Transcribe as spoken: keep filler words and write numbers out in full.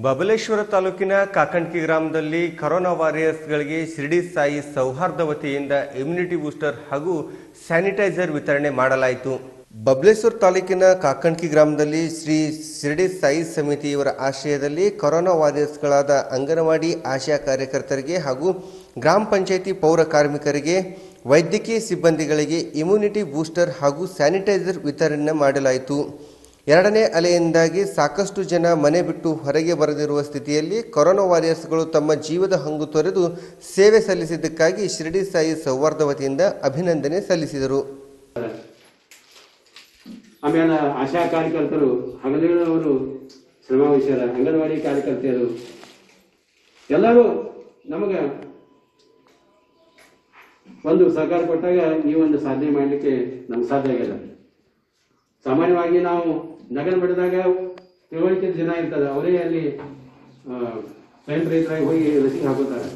ಬಬಲೇಶ್ವರ ತಾಲೂಕಿನ ಕಾಕಂಡ್ಕಿ ಗ್ರಾಮದಲ್ಲಿ ಕೊರೋನಾ ವಾರಿಯರ್ಸ್ಗಳಿಗೆ ಶಿರಡಿ ಸಾಯಿ ಸೌಹಾರ್ದ ವತಿಯಿಂದ ಇಮ್ಯುನಿಟಿ ಬೂಸ್ಟರ್ ಹಾಗೂ ಸ್ಯಾನಿಟೈಸರ್ ವಿತರಣೆ ಮಾಡಲಾಯಿತು. ಬಬಲೇಶ್ವರ ತಾಲೂಕಿನ ಕಾಕಂಡ್ಕಿ ಗ್ರಾಮದಲ್ಲಿ ಶ್ರೀ ಶಿರಡಿ ಸಾಯಿ ಸಮಿತಿಯವರ ಆಶ್ರಯದಲ್ಲಿ ಕೊರೋನಾ ವಾರಿಯರ್ಸ್ಗಳಾದ ಅಂಗನವಾಡಿ ಆಶಾ ಕಾರ್ಯಕರ್ತರಿಗೆ ಹಾಗೂ ಗ್ರಾಮ ಪಂಚಾಯಿತಿ ಪೌರ ಕಾರ್ಮಿಕರಿಗೆ ವೈದ್ಯಕೀಯ ಸಿಬ್ಬಂದಿಗಳಿಗೆ ಇಮ್ಯುನಿಟಿ ಬೂಸ್ಟರ್ ಹಾಗೂ ಸ್ಯಾನಿಟೈಸರ್ ವಿತರಣೆ ಮಾಡಲಾಯಿತು. ಎರಡನೇ ಅಲೆಯಿಂದಾಗಿ ಸಾಕಷ್ಟು ಜನ ಮನೆ ಬಿಟ್ಟು ಹೊರಗೆ ಬರದಿರುವ ಸ್ಥಿತಿಯಲ್ಲಿ ಕೊರೋನಾ ವಾರಿಯರ್ಸ್ಗಳು ತಮ್ಮ ಜೀವದ ಹಂಗು ತೊರೆದು ಸೇವೆ ಸಲ್ಲಿಸಿದ್ದಕ್ಕಾಗಿ ಶಿರಡಿ ಸಾಯಿ ಸೌಹಾರ್ದ ವತಿಯಿಂದ ಅಭಿನಂದನೆ ಸಲ್ಲಿಸಿದರು. ಆಮೇಲೆ ಆಶಾ ಕಾರ್ಯಕರ್ತರು, ಹಗಲಿರುಳವರು, ಶ್ರಮವಹಿಸ್ಯಾರ, ಅಂಗನವಾಡಿ ಕಾರ್ಯಕರ್ತೆಯರು ಎಲ್ಲರೂ ನಮಗೆ ಒಂದು ಸಹಕಾರ ಕೊಟ್ಟಾಗ ಈ ಒಂದು ಸಾಧನೆ ಮಾಡಲಿಕ್ಕೆ ನಮ್ಗೆ ಸಾಧ್ಯ ಆಗಿಲ್ಲ. ಸಾಮಾನ್ಯವಾಗಿ ನಾವು ನಗರ ಮಟ್ಟದಾಗ ತಿಳುವಳಿಕೆ ಜನ ಇರ್ತದೆ, ಅವರೇ ಅಲ್ಲಿ ಸ್ವಯಂ ರೈತರಾಗಿ ಹೋಗಿ ಲಸಿಕೆ ಹಾಕೋತಾರೆ.